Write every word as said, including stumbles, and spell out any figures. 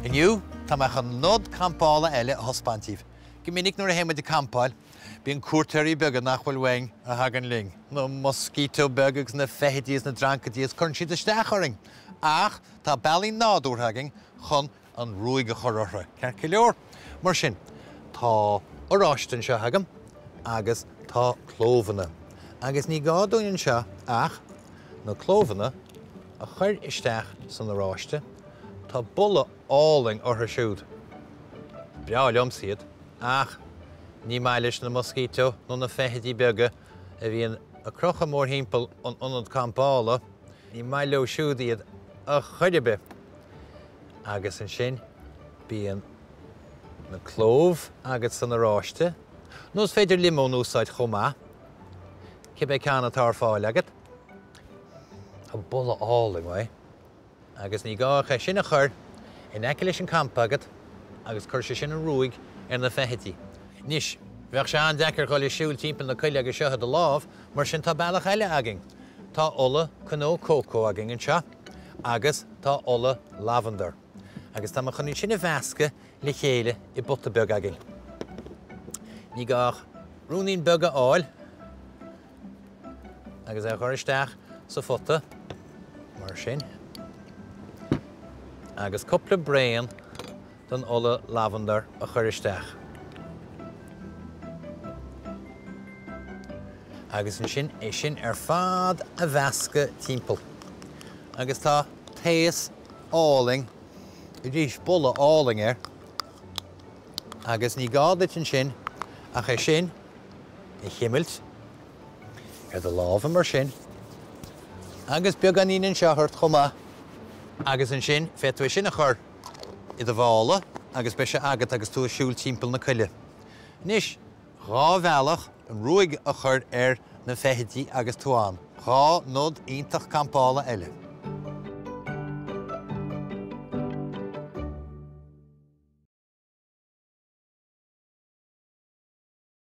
Iniu, tá meach an Nodanna Campála eile a hospantíh. Go minic nuair a théimid de campáil, bíonn cuairteirí beaga nach bhfuil wein a hagan ling. No muiscítí beaga agus na feithidí na drancadí chun siad isteach oring. Ach, tá bailí nádúrtha againn chun an rúige chorortha. Ceir go leor. Mar sin, tá óráistin seo agam agus tá clóvanna. Agus ní gá dúinn seo ach na clóvanna a chuir isteach san óráiste tá bulla áling ortha siúd. Breá liom siad ach ní mailis na muiscítí nó na feithidí beaga a bhíonn a crocha mór himpeall an Nodanna Campála ní maileo siúd iad a chuidibe. Agus an sin bíonn na clóv agus san óráiste. Nus féidir limón úsáid chomá, cibé ceanna tar fáil agad. Tá bulla áling mhaith. Agus ní gá ché sin a chur in eice leis an campa agad agus chuir sé sin an rúig ar na feithidí. Nis, bheadh sé an dechar chuil siúil timpeall na coile agus seotha de lámh, mar sin tá bealach eile againn. Tá ola cnó cócó againn anseo, agus tá ola lavender. Agus tá chuní sin a bheasca le chéile i butta beag againn. Ní gách rúnaín beaga áil, agus é chuir isteach sa fota, mar sin. Agus coppla bréan don ola lavender a chuir isteach. Agus an sin é sin ar fad a bheasca timpeall. Agus tá téas áling, i dtís bulla áling ar, agus ní gádat an sin a ché sin i chiimilt ar do lábha mar sin. Agus beag an íon seo thuirt chomá. Agus an sin féadú sin a chur i do bhála agus be sé agat agus tú a siúil timpeall na coile. Nis, rá bhealach an rúig a chur ar na feithidí agus túán. Rá Nodanna Campála eile.